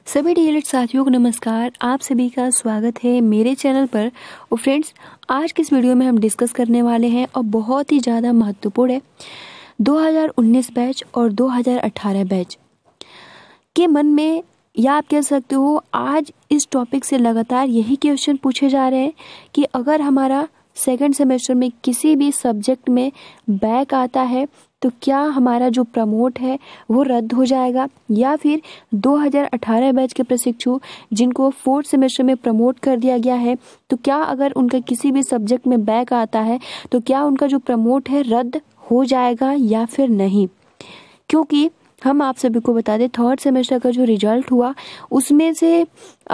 सभी डीएलएड साथियों को नमस्कार। आप सभी का स्वागत है मेरे चैनल पर। और फ्रेंड्स, आज के इस वीडियो में हम डिस्कस करने वाले हैं और बहुत ही ज़्यादा महत्वपूर्ण है 2019 बैच और 2018 बैच के मन में, या आप कह सकते हो आज इस टॉपिक से लगातार यही क्वेश्चन पूछे जा रहे हैं कि अगर हमारा सेकंड सेमेस्टर में किसी भी सब्जेक्ट में बैक आता है तो क्या हमारा जो प्रमोट है वो रद्द हो जाएगा, या फिर 2018 बैच के प्रशिक्षु जिनको फोर्थ सेमेस्टर में प्रमोट कर दिया गया है तो क्या अगर उनका किसी भी सब्जेक्ट में बैक आता है तो क्या उनका जो प्रमोट है रद्द हो जाएगा या फिर नहीं। क्योंकि हम आप सभी को बता दें, थर्ड सेमेस्टर का जो रिजल्ट हुआ उसमें से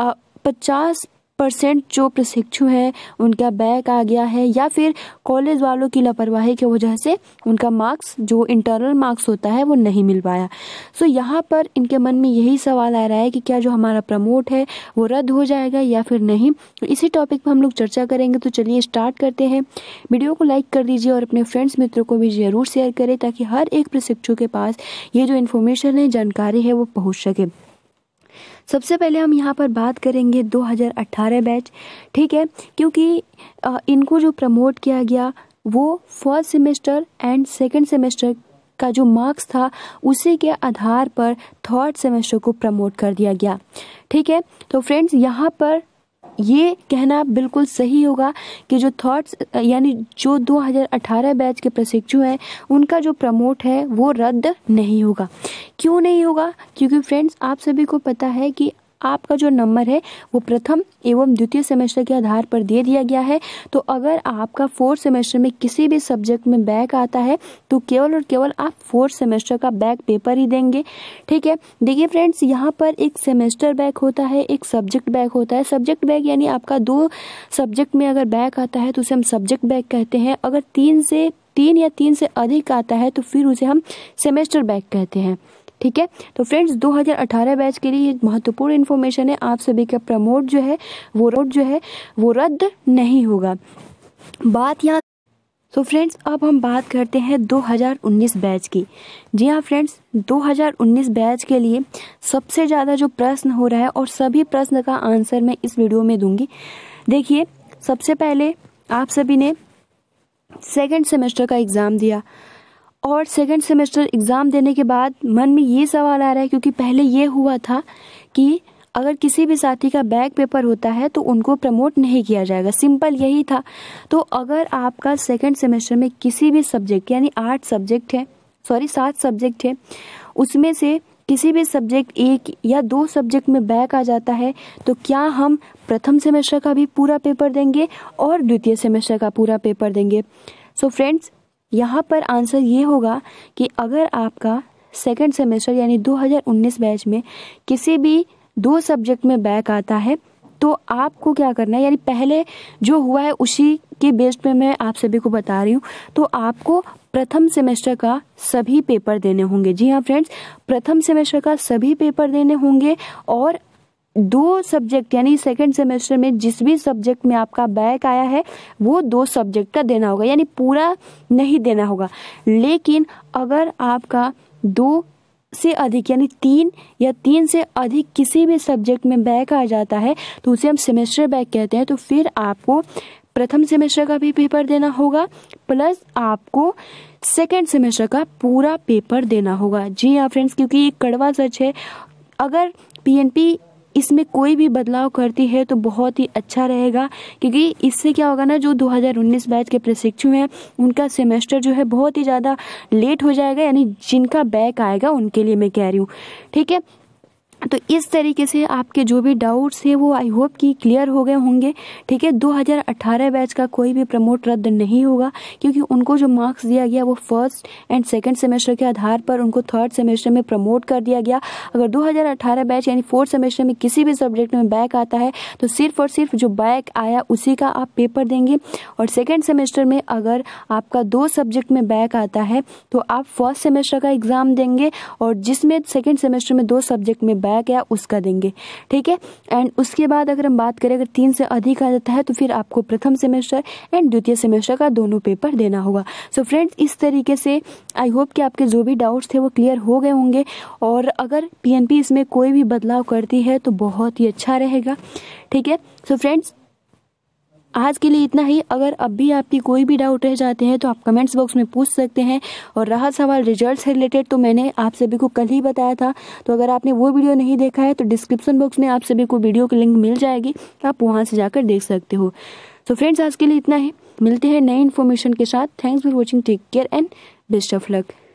50% जो प्रशिक्षु हैं उनका बैक आ गया है, या फिर कॉलेज वालों की लापरवाही की वजह से उनका मार्क्स जो इंटरनल मार्क्स होता है वो नहीं मिल पाया। सो यहाँ पर इनके मन में यही सवाल आ रहा है कि क्या जो हमारा प्रमोट है वो रद्द हो जाएगा या फिर नहीं। तो इसी टॉपिक पर हम लोग चर्चा करेंगे। तो चलिए स्टार्ट करते हैं। वीडियो को लाइक कर दीजिए और अपने फ्रेंड्स मित्रों को भी जरूर शेयर करें ताकि हर एक प्रशिक्षु के पास ये जो इन्फॉर्मेशन है, जानकारी है, वो पहुँच सके। सबसे पहले हम यहाँ पर बात करेंगे 2018 बैच, ठीक है, क्योंकि इनको जो प्रमोट किया गया वो first semester and second semester का जो मार्क्स था उसी के आधार पर थर्ड सेमेस्टर को प्रमोट कर दिया गया, ठीक है। तो फ्रेंड्स, यहाँ पर ये कहना बिल्कुल सही होगा कि जो थर्ड यानी जो 2018 बैच के प्रशिक्षु हैं उनका जो प्रमोट है वो रद्द नहीं होगा। क्यों नहीं होगा? क्योंकि फ्रेंड्स, आप सभी को पता है कि आपका जो नंबर है वो प्रथम एवं द्वितीय सेमेस्टर के आधार पर दे दिया गया है। तो अगर आपका फोर्थ सेमेस्टर में किसी भी सब्जेक्ट में बैक आता है तो केवल और केवल आप फोर्थ सेमेस्टर का बैक पेपर ही देंगे, ठीक है। देखिए फ्रेंड्स, यहाँ पर एक सेमेस्टर बैक होता है, एक सब्जेक्ट बैक होता है। सब्जेक्ट बैक यानी आपका 2 सब्जेक्ट में अगर बैक आता है तो उसे हम सब्जेक्ट बैक कहते हैं। अगर 3 या 3 से अधिक आता है तो फिर उसे हम सेमेस्टर बैक कहते हैं, ठीक है। तो फ्रेंड्स, 2018 बैच के लिए महत्वपूर्ण इन्फॉर्मेशन है, आप सभी का प्रमोट जो है वो रद्द नहीं होगा। बात यहाँ तो फ्रेंड्स, अब हम बात करते हैं 2019 बैच की। जी हाँ फ्रेंड्स, 2019 बैच के लिए सबसे ज़्यादा जो प्रश्न हो रहा है और सभी प्रश्न का आंसर मैं इस वीडियो में दूंगी। देखिए, सबसे पहले आप सभी ने सेकेंड सेमेस्टर का एग्ज़ाम दिया और सेकंड सेमेस्टर एग्ज़ाम देने के बाद मन में ये सवाल आ रहा है, क्योंकि पहले ये हुआ था कि अगर किसी भी साथी का बैक पेपर होता है तो उनको प्रमोट नहीं किया जाएगा, सिंपल यही था। तो अगर आपका सेकंड सेमेस्टर में किसी भी सब्जेक्ट यानी 7 सब्जेक्ट है, उसमें से किसी भी सब्जेक्ट 1 या 2 सब्जेक्ट में बैक आ जाता है तो क्या हम प्रथम सेमेस्टर का भी पूरा पेपर देंगे और द्वितीय सेमेस्टर का पूरा पेपर देंगे? सो फ्रेंड्स, यहाँ पर आंसर ये होगा कि अगर आपका सेकंड सेमेस्टर यानी 2019 बैच में किसी भी 2 सब्जेक्ट में बैक आता है तो आपको क्या करना है, यानी पहले जो हुआ है उसी के बेस पे मैं आप सभी को बता रही हूँ। तो आपको प्रथम सेमेस्टर का सभी पेपर देने होंगे। जी हाँ फ्रेंड्स, प्रथम सेमेस्टर का सभी पेपर देने होंगे और 2 सब्जेक्ट यानी सेकंड सेमेस्टर में जिस भी सब्जेक्ट में आपका बैक आया है वो 2 सब्जेक्ट का देना होगा, यानी पूरा नहीं देना होगा। लेकिन अगर आपका 2 से अधिक यानी 3 या 3 से अधिक किसी भी सब्जेक्ट में बैक आ जाता है तो उसे हम सेमेस्टर बैक कहते हैं। तो फिर आपको प्रथम सेमेस्टर का भी पेपर देना होगा प्लस आपको सेकेंड सेमेस्टर का पूरा पेपर देना होगा। जी हाँ फ्रेंड्स, क्योंकि ये कड़वा सच है। अगर पीएनपी इसमें कोई भी बदलाव करती है तो बहुत ही अच्छा रहेगा, क्योंकि इससे क्या होगा ना, जो 2019 बैच के प्रशिक्षु हैं उनका सेमेस्टर जो है बहुत ही ज़्यादा लेट हो जाएगा, यानी जिनका बैक आएगा उनके लिए मैं कह रही हूँ, ठीक है। तो इस तरीके से आपके जो भी डाउट्स हैं वो आई होप कि क्लियर हो गए होंगे, ठीक है। 2018 बैच का कोई भी प्रमोट रद्द नहीं होगा, क्योंकि उनको जो मार्क्स दिया गया वो फर्स्ट एंड सेकंड सेमेस्टर के आधार पर उनको थर्ड सेमेस्टर में प्रमोट कर दिया गया। अगर 2018 बैच यानी फोर्थ सेमेस्टर में किसी भी सब्जेक्ट में बैक आता है तो सिर्फ और सिर्फ जो बैक आया उसी का आप पेपर देंगे, और सेकेंड सेमेस्टर में अगर आपका 2 सब्जेक्ट में बैक आता है तो आप फर्स्ट सेमेस्टर का एग्ज़ाम देंगे, और जिसमें सेकेंड सेमेस्टर में 2 सब्जेक्ट में बैक या उसका देंगे, ठीक है। एंड उसके बाद अगर हम बात करें, अगर 3 से अधिक आ जाता है तो फिर आपको प्रथम सेमेस्टर एंड द्वितीय सेमेस्टर का दोनों पेपर देना होगा। सो फ्रेंड्स, इस तरीके से आई होप कि आपके जो भी डाउट्स थे वो क्लियर हो गए होंगे। और अगर पीएनपी इसमें कोई भी बदलाव करती है तो बहुत ही अच्छा रहेगा, ठीक है। सो फ्रेंड्स, आज के लिए इतना ही। अगर अब भी आपकी कोई भी डाउट रह जाते हैं तो आप कमेंट्स बॉक्स में पूछ सकते हैं। और रहा सवाल रिजल्ट से रिलेटेड, तो मैंने आप सभी को कल ही बताया था, तो अगर आपने वो वीडियो नहीं देखा है तो डिस्क्रिप्शन बॉक्स में आप सभी को वीडियो की लिंक मिल जाएगी, आप वहां से जाकर देख सकते हो। तो फ्रेंड्स, आज के लिए इतना ही। मिलते हैं नई इन्फॉर्मेशन के साथ। Thanks for watching, take care and best of luck.